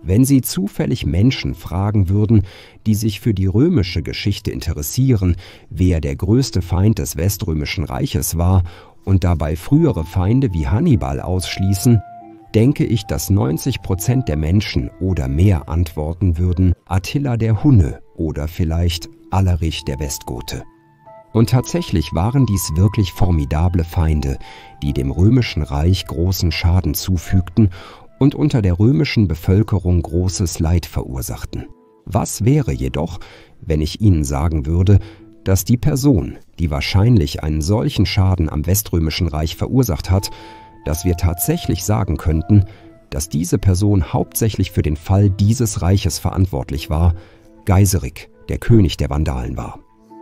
Wenn Sie zufällig Menschen fragen würden, die sich für die römische Geschichte interessieren, wer der größte Feind des Weströmischen Reiches war und dabei frühere Feinde wie Hannibal ausschließen, denke ich, dass 90% der Menschen oder mehr antworten würden Attila der Hunne oder vielleicht Alarich der Westgote. Und tatsächlich waren dies wirklich formidable Feinde, die dem Römischen Reich großen Schaden zufügten und unter der römischen Bevölkerung großes Leid verursachten. Was wäre jedoch, wenn ich Ihnen sagen würde, dass die Person, die wahrscheinlich einen solchen Schaden am Weströmischen Reich verursacht hat, dass wir tatsächlich sagen könnten, dass diese Person hauptsächlich für den Fall dieses Reiches verantwortlich war, Geiserik, der König der Vandalen war.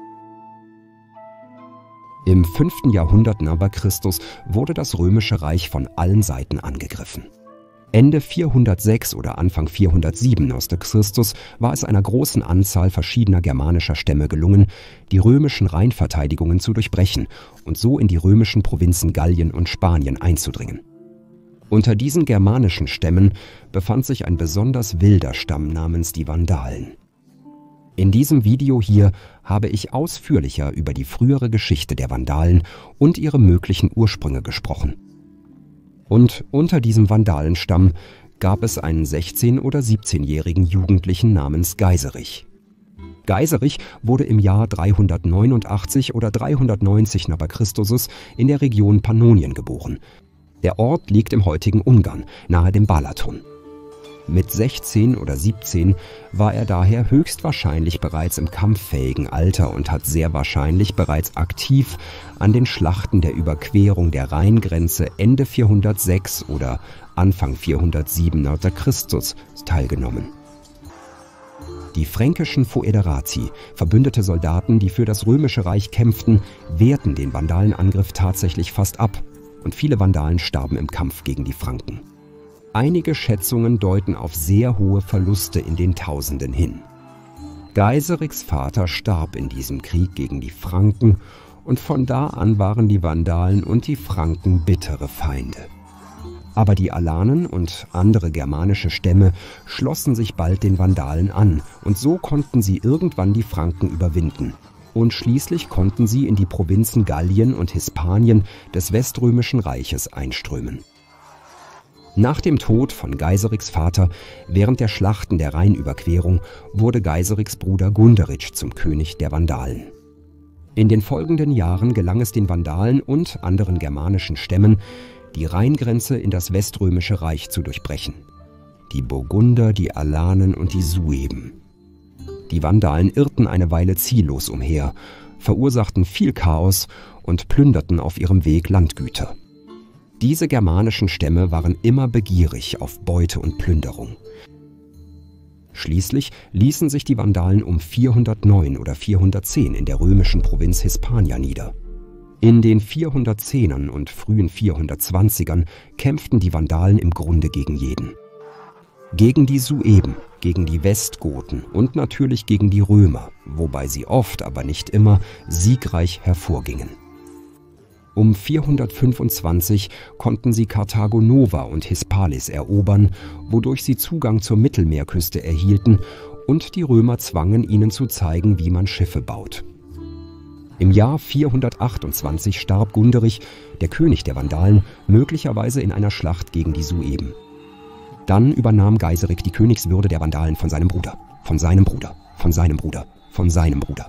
Im 5. Jahrhundert n. Chr. wurde das Römische Reich von allen Seiten angegriffen. Ende 406 oder Anfang 407 n. Chr. war es einer großen Anzahl verschiedener germanischer Stämme gelungen, die römischen Rheinverteidigungen zu durchbrechen und so in die römischen Provinzen Gallien und Spanien einzudringen. Unter diesen germanischen Stämmen befand sich ein besonders wilder Stamm namens die Vandalen. In diesem Video hier habe ich ausführlicher über die frühere Geschichte der Vandalen und ihre möglichen Ursprünge gesprochen. Und unter diesem Vandalenstamm gab es einen 16- oder 17-jährigen Jugendlichen namens Geiserich. Geiserich wurde im Jahr 389 oder 390 n. Chr. In der Region Pannonien geboren. Der Ort liegt im heutigen Ungarn, nahe dem Balaton. Mit 16 oder 17 war er daher höchstwahrscheinlich bereits im kampffähigen Alter und hat sehr wahrscheinlich bereits aktiv an den Schlachten der Überquerung der Rheingrenze Ende 406 oder Anfang 407 n. Chr. Teilgenommen. Die fränkischen Foederati, verbündete Soldaten, die für das Römische Reich kämpften, wehrten den Vandalenangriff tatsächlich fast ab und viele Vandalen starben im Kampf gegen die Franken. Einige Schätzungen deuten auf sehr hohe Verluste in den Tausenden hin. Geiseriks Vater starb in diesem Krieg gegen die Franken und von da an waren die Vandalen und die Franken bittere Feinde. Aber die Alanen und andere germanische Stämme schlossen sich bald den Vandalen an und so konnten sie irgendwann die Franken überwinden. Und schließlich konnten sie in die Provinzen Gallien und Hispanien des Weströmischen Reiches einströmen. Nach dem Tod von Geiseriks Vater während der Schlachten der Rheinüberquerung wurde Geiseriks Bruder Gunderic zum König der Vandalen. In den folgenden Jahren gelang es den Vandalen und anderen germanischen Stämmen, die Rheingrenze in das Weströmische Reich zu durchbrechen. Die Burgunder, die Alanen und die Sueben. Die Vandalen irrten eine Weile ziellos umher, verursachten viel Chaos und plünderten auf ihrem Weg Landgüter. Diese germanischen Stämme waren immer begierig auf Beute und Plünderung. Schließlich ließen sich die Vandalen um 409 oder 410 in der römischen Provinz Hispania nieder. In den 410ern und frühen 420ern kämpften die Vandalen im Grunde gegen jeden. Gegen die Sueben, gegen die Westgoten und natürlich gegen die Römer, wobei sie oft, aber nicht immer, siegreich hervorgingen. Um 425 konnten sie Karthago Nova und Hispalis erobern, wodurch sie Zugang zur Mittelmeerküste erhielten und die Römer zwangen, ihnen zu zeigen, wie man Schiffe baut. Im Jahr 428 starb Gunderich, der König der Vandalen, möglicherweise in einer Schlacht gegen die Sueben. Dann übernahm Geiserik die Königswürde der Vandalen von seinem Bruder, von seinem Bruder, von seinem Bruder, von seinem Bruder.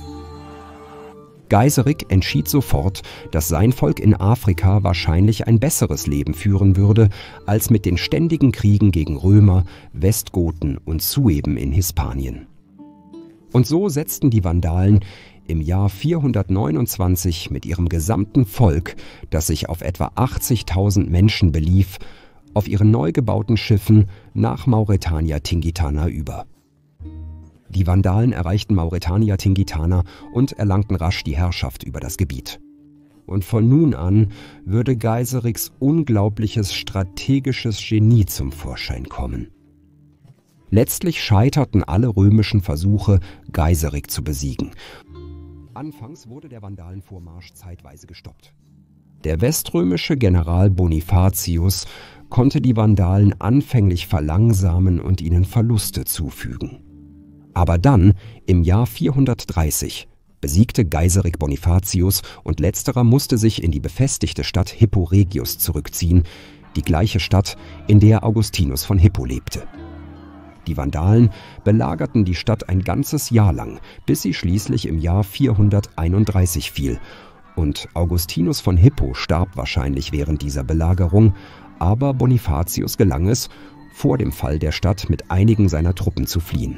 Geiserik entschied sofort, dass sein Volk in Afrika wahrscheinlich ein besseres Leben führen würde, als mit den ständigen Kriegen gegen Römer, Westgoten und Sueben in Hispanien. Und so setzten die Vandalen im Jahr 429 mit ihrem gesamten Volk, das sich auf etwa 80.000 Menschen belief, auf ihren neu gebauten Schiffen nach Mauretania Tingitana über. Die Vandalen erreichten Mauretania Tingitana und erlangten rasch die Herrschaft über das Gebiet. Und von nun an würde Geiseriks unglaubliches strategisches Genie zum Vorschein kommen. Letztlich scheiterten alle römischen Versuche, Geiserik zu besiegen. Anfangs wurde der Vandalenvormarsch zeitweise gestoppt. Der weströmische General Bonifatius konnte die Vandalen anfänglich verlangsamen und ihnen Verluste zufügen. Aber dann, im Jahr 430, besiegte Geiserik Bonifatius und letzterer musste sich in die befestigte Stadt Hippo Regius zurückziehen, die gleiche Stadt, in der Augustinus von Hippo lebte. Die Vandalen belagerten die Stadt ein ganzes Jahr lang, bis sie schließlich im Jahr 431 fiel. Und Augustinus von Hippo starb wahrscheinlich während dieser Belagerung, aber Bonifatius gelang es, vor dem Fall der Stadt mit einigen seiner Truppen zu fliehen.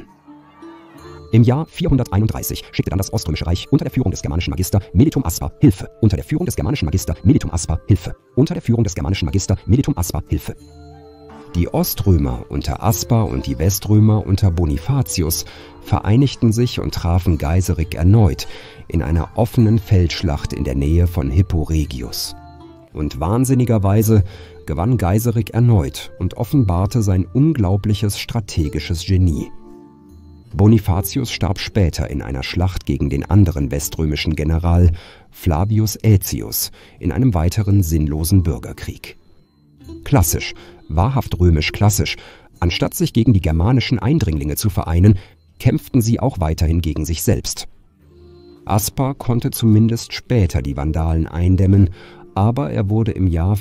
Im Jahr 431 schickte dann das Oströmische Reich unter der Führung des germanischen Magister Melithum Aspar Hilfe. Unter der Führung des germanischen Magister Melithum Aspar Hilfe. Unter der Führung des germanischen Magister Melithum Aspar Hilfe. Die Oströmer unter Aspar und die Weströmer unter Bonifatius vereinigten sich und trafen Geiserik erneut in einer offenen Feldschlacht in der Nähe von Hippo Regius. Und wahnsinnigerweise gewann Geiserik erneut und offenbarte sein unglaubliches strategisches Genie. Bonifatius starb später in einer Schlacht gegen den anderen weströmischen General Flavius Aetius in einem weiteren sinnlosen Bürgerkrieg. Klassisch, wahrhaft römisch-klassisch, anstatt sich gegen die germanischen Eindringlinge zu vereinen, kämpften sie auch weiterhin gegen sich selbst. Aspar konnte zumindest später die Vandalen eindämmen, aber er wurde im Jahr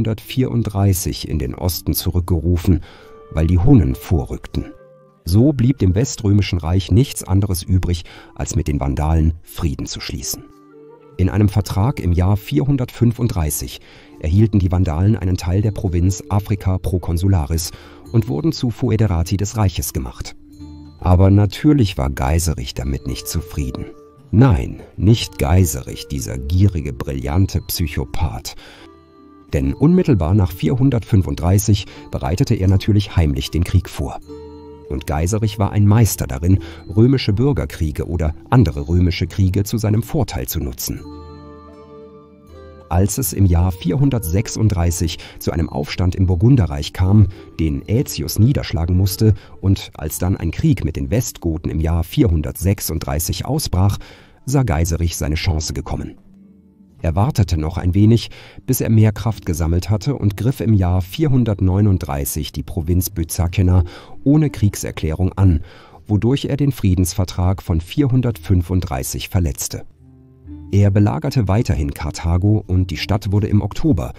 434 in den Osten zurückgerufen, weil die Hunnen vorrückten. So blieb dem Weströmischen Reich nichts anderes übrig, als mit den Vandalen Frieden zu schließen. In einem Vertrag im Jahr 435 erhielten die Vandalen einen Teil der Provinz Africa Proconsularis und wurden zu Foederati des Reiches gemacht. Aber natürlich war Geiserik damit nicht zufrieden. Nein, nicht Geiserik, dieser gierige, brillante Psychopath. Denn unmittelbar nach 435 bereitete er natürlich heimlich den Krieg vor. Und Geiserik war ein Meister darin, römische Bürgerkriege oder andere römische Kriege zu seinem Vorteil zu nutzen. Als es im Jahr 436 zu einem Aufstand im Burgunderreich kam, den Aetius niederschlagen musste, und als dann ein Krieg mit den Westgoten im Jahr 436 ausbrach, sah Geiserik seine Chance gekommen. Er wartete noch ein wenig, bis er mehr Kraft gesammelt hatte und griff im Jahr 439 die Provinz Byzacena ohne Kriegserklärung an, wodurch er den Friedensvertrag von 435 verletzte. Er belagerte weiterhin Karthago und die Stadt wurde im Oktober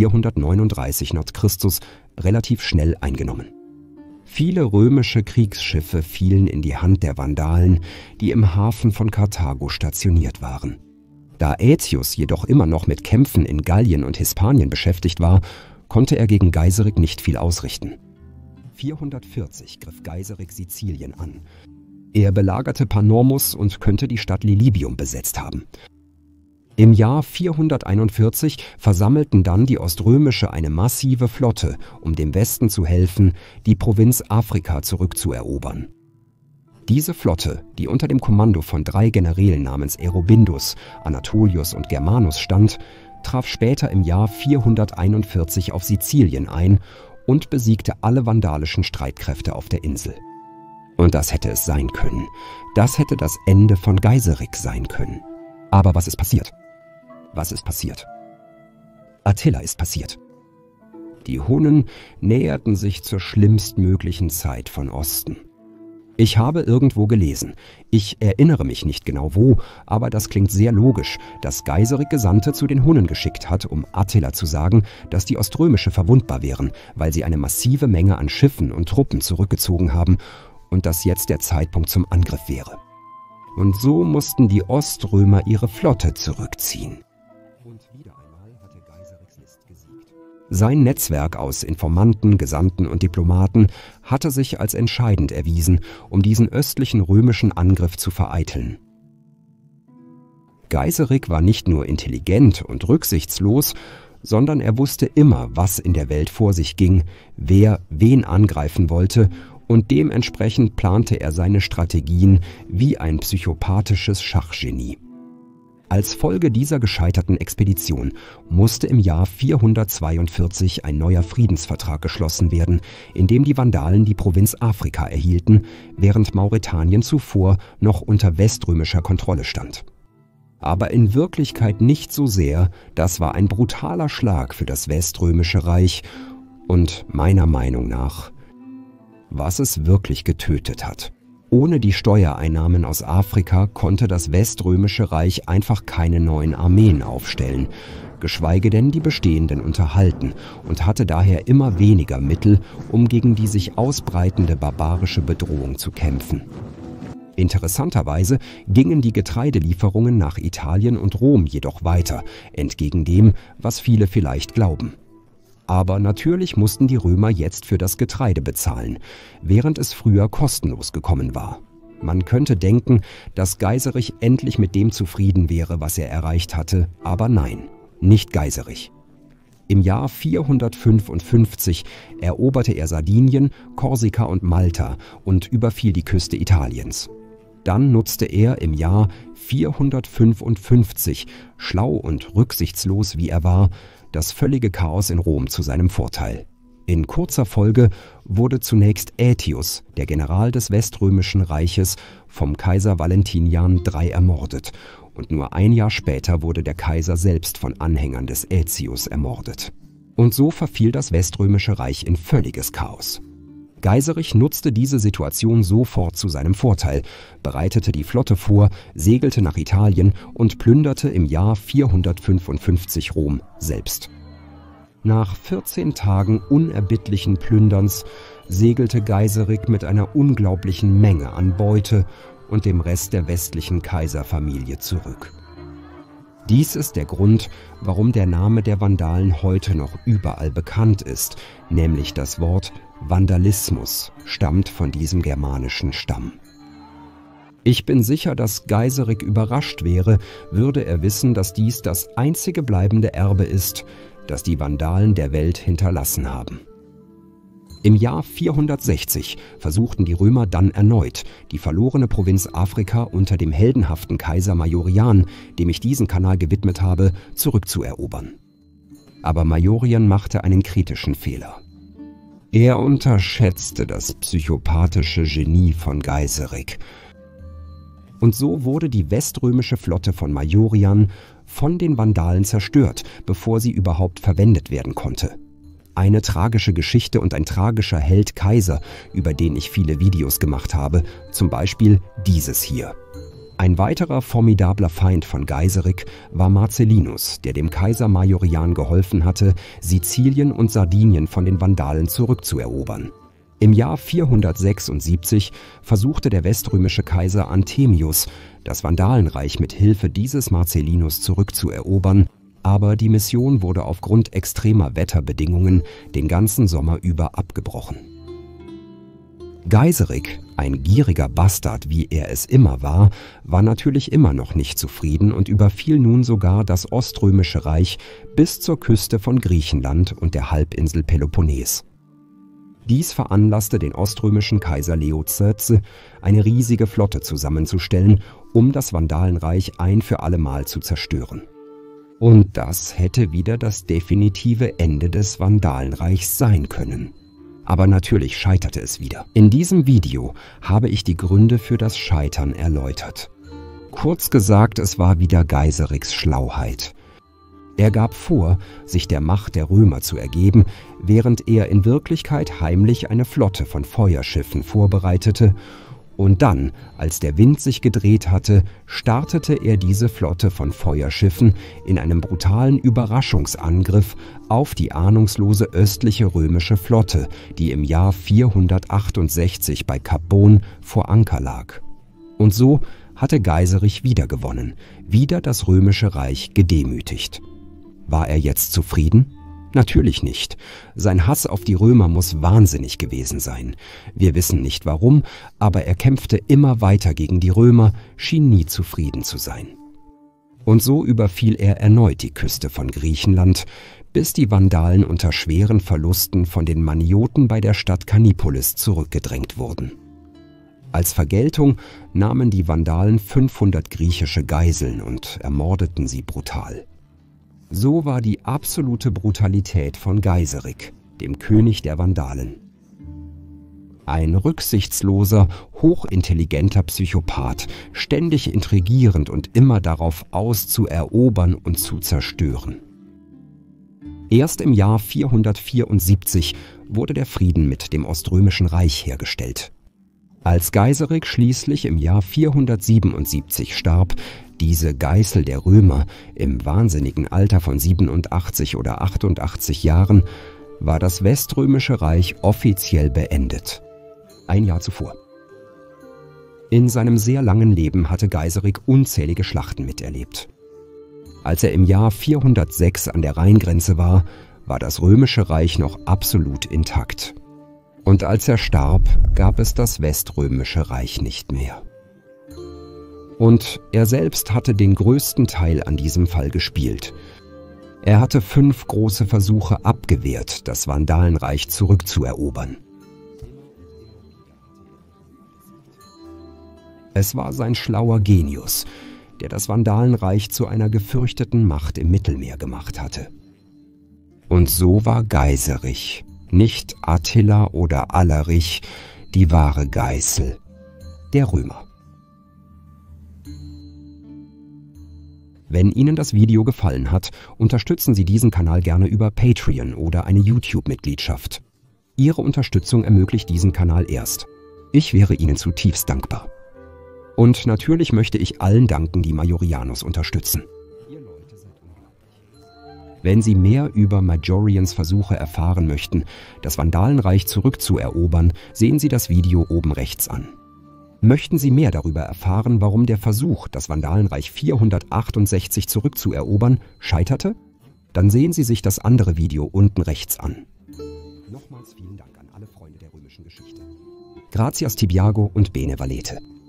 439 n. Chr. Relativ schnell eingenommen. Viele römische Kriegsschiffe fielen in die Hand der Vandalen, die im Hafen von Karthago stationiert waren. Da Aetius jedoch immer noch mit Kämpfen in Gallien und Hispanien beschäftigt war, konnte er gegen Geiserik nicht viel ausrichten. 440 griff Geiserik Sizilien an. Er belagerte Panormus und könnte die Stadt Lilibium besetzt haben. Im Jahr 441 versammelten dann die Oströmische eine massive Flotte, um dem Westen zu helfen, die Provinz Africa zurückzuerobern. Diese Flotte, die unter dem Kommando von 3 Generälen namens Erobindus, Anatolius und Germanus stand, traf später im Jahr 441 auf Sizilien ein und besiegte alle vandalischen Streitkräfte auf der Insel. Und das hätte es sein können. Das hätte das Ende von Geiserik sein können. Aber was ist passiert? Was ist passiert? Attila ist passiert. Die Hunnen näherten sich zur schlimmstmöglichen Zeit von Osten. Ich habe irgendwo gelesen, ich erinnere mich nicht genau wo, aber das klingt sehr logisch, dass Geiserik Gesandte zu den Hunnen geschickt hat, um Attila zu sagen, dass die Oströmische verwundbar wären, weil sie eine massive Menge an Schiffen und Truppen zurückgezogen haben und dass jetzt der Zeitpunkt zum Angriff wäre. Und so mussten die Oströmer ihre Flotte zurückziehen. Und wieder einmal hatte Geiseriks List gesiegt. Sein Netzwerk aus Informanten, Gesandten und Diplomaten hatte sich als entscheidend erwiesen, um diesen östlichen römischen Angriff zu vereiteln. Geiserik war nicht nur intelligent und rücksichtslos, sondern er wusste immer, was in der Welt vor sich ging, wer wen angreifen wollte, und dementsprechend plante er seine Strategien wie ein psychopathisches Schachgenie. Als Folge dieser gescheiterten Expedition musste im Jahr 442 ein neuer Friedensvertrag geschlossen werden, in dem die Vandalen die Provinz Africa erhielten, während Mauretanien zuvor noch unter weströmischer Kontrolle stand. Aber in Wirklichkeit nicht so sehr, das war ein brutaler Schlag für das Weströmische Reich Und meiner Meinung nach, was es wirklich getötet hat. Ohne die Steuereinnahmen aus Afrika konnte das Weströmische Reich einfach keine neuen Armeen aufstellen, geschweige denn die bestehenden unterhalten, und hatte daher immer weniger Mittel, um gegen die sich ausbreitende barbarische Bedrohung zu kämpfen. Interessanterweise gingen die Getreidelieferungen nach Italien und Rom jedoch weiter, entgegen dem, was viele vielleicht glauben. Aber natürlich mussten die Römer jetzt für das Getreide bezahlen, während es früher kostenlos gekommen war. Man könnte denken, dass Geiserich endlich mit dem zufrieden wäre, was er erreicht hatte, aber nein, nicht Geiserich. Im Jahr 455 eroberte er Sardinien, Korsika und Malta und überfiel die Küste Italiens. Dann nutzte er im Jahr 455, schlau und rücksichtslos wie er war, das völlige Chaos in Rom zu seinem Vorteil. In kurzer Folge wurde zunächst Aetius, der General des Weströmischen Reiches, vom Kaiser Valentinian III ermordet, und nur ein Jahr später wurde der Kaiser selbst von Anhängern des Aetius ermordet. Und so verfiel das Weströmische Reich in völliges Chaos. Geiserich nutzte diese Situation sofort zu seinem Vorteil, bereitete die Flotte vor, segelte nach Italien und plünderte im Jahr 455 Rom selbst. Nach 14 Tagen unerbittlichen Plünderns segelte Geiserik mit einer unglaublichen Menge an Beute und dem Rest der westlichen Kaiserfamilie zurück. Dies ist der Grund, warum der Name der Vandalen heute noch überall bekannt ist, nämlich das Wort Vandalismus stammt von diesem germanischen Stamm. Ich bin sicher, dass Geiserik überrascht wäre, würde er wissen, dass dies das einzige bleibende Erbe ist, das die Vandalen der Welt hinterlassen haben. Im Jahr 460 versuchten die Römer dann erneut, die verlorene Provinz Afrika unter dem heldenhaften Kaiser Majorian, dem ich diesen Kanal gewidmet habe, zurückzuerobern. Aber Majorian machte einen kritischen Fehler. Er unterschätzte das psychopathische Genie von Geiserik. Und so wurde die weströmische Flotte von Majorian von den Vandalen zerstört, bevor sie überhaupt verwendet werden konnte. Eine tragische Geschichte und ein tragischer Held Kaiser, über den ich viele Videos gemacht habe, zum Beispiel dieses hier. Ein weiterer formidabler Feind von Geiserik war Marcellinus, der dem Kaiser Majorian geholfen hatte, Sizilien und Sardinien von den Vandalen zurückzuerobern. Im Jahr 476 versuchte der weströmische Kaiser Anthemius, das Vandalenreich mit Hilfe dieses Marcellinus zurückzuerobern, aber die Mission wurde aufgrund extremer Wetterbedingungen den ganzen Sommer über abgebrochen. Geiserik, ein gieriger Bastard, wie er es immer war natürlich immer noch nicht zufrieden und überfiel nun sogar das Oströmische Reich bis zur Küste von Griechenland und der Halbinsel Peloponnes. Dies veranlasste den oströmischen Kaiser Leo XIII., eine riesige Flotte zusammenzustellen, um das Vandalenreich ein für allemal zu zerstören. Und das hätte wieder das definitive Ende des Vandalenreichs sein können. Aber natürlich scheiterte es wieder. In diesem Video habe ich die Gründe für das Scheitern erläutert. Kurz gesagt, es war wieder Geiseriks Schlauheit. Er gab vor, sich der Macht der Römer zu ergeben, während er in Wirklichkeit heimlich eine Flotte von Feuerschiffen vorbereitete, und dann, als der Wind sich gedreht hatte, startete er diese Flotte von Feuerschiffen in einem brutalen Überraschungsangriff auf die ahnungslose östliche römische Flotte, die im Jahr 468 bei Kap Bon vor Anker lag. Und so hatte Geiserich wieder gewonnen, wieder das Römische Reich gedemütigt. War er jetzt zufrieden? Natürlich nicht. Sein Hass auf die Römer muss wahnsinnig gewesen sein. Wir wissen nicht warum, aber er kämpfte immer weiter gegen die Römer, schien nie zufrieden zu sein. Und so überfiel er erneut die Küste von Griechenland, bis die Vandalen unter schweren Verlusten von den Manioten bei der Stadt Cannipolis zurückgedrängt wurden. Als Vergeltung nahmen die Vandalen 500 griechische Geiseln und ermordeten sie brutal. So war die absolute Brutalität von Geiserik, dem König der Vandalen. Ein rücksichtsloser, hochintelligenter Psychopath, ständig intrigierend und immer darauf aus, zu erobern und zu zerstören. Erst im Jahr 474 wurde der Frieden mit dem Oströmischen Reich hergestellt. Als Geiserik schließlich im Jahr 477 starb, diese Geißel der Römer im wahnsinnigen Alter von 87 oder 88 Jahren, war das Weströmische Reich offiziell beendet. Ein Jahr zuvor. In seinem sehr langen Leben hatte Geiserik unzählige Schlachten miterlebt. Als er im Jahr 406 an der Rheingrenze war, war das Römische Reich noch absolut intakt. Und als er starb, gab es das Weströmische Reich nicht mehr. Und er selbst hatte den größten Teil an diesem Fall gespielt. Er hatte 5 große Versuche abgewehrt, das Vandalenreich zurückzuerobern. Es war sein schlauer Genius, der das Vandalenreich zu einer gefürchteten Macht im Mittelmeer gemacht hatte. Und so war Geiserich, nicht Attila oder Alarich, die wahre Geißel der Römer. Wenn Ihnen das Video gefallen hat, unterstützen Sie diesen Kanal gerne über Patreon oder eine YouTube-Mitgliedschaft. Ihre Unterstützung ermöglicht diesen Kanal erst. Ich wäre Ihnen zutiefst dankbar. Und natürlich möchte ich allen danken, die Majorianus unterstützen. Wenn Sie mehr über Majorians Versuche erfahren möchten, das Vandalenreich zurückzuerobern, sehen Sie das Video oben rechts an. Möchten Sie mehr darüber erfahren, warum der Versuch, das Vandalenreich 468 zurückzuerobern, scheiterte? Dann sehen Sie sich das andere Video unten rechts an. Nochmals vielen Dank an alle Freunde der römischen Geschichte. Gratias Tibiago und Bene Valete.